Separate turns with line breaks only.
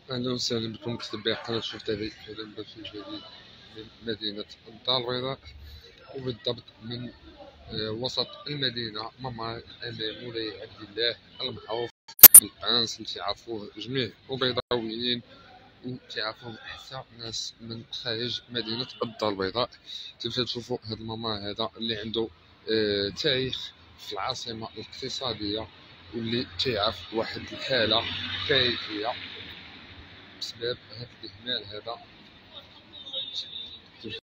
أهلا وسهلا بكم متتبعي قناة شوف تي في هذا الملف الجديد من مدينة الدار البيضاء، وبالضبط من وسط المدينة ممر مولاي عبد الله المعروف بالبانس اللي تعرفوه جميع البيضاويين وتعرفوه حتى ناس من خارج مدينة الدار البيضاء. تمشيو تشوفوا هذا الممر هذا اللي عنده تاريخ في العاصمة الاقتصادية، واللي تعرف واحد الحالة كارثية بسبب هذا الإهمال هذا.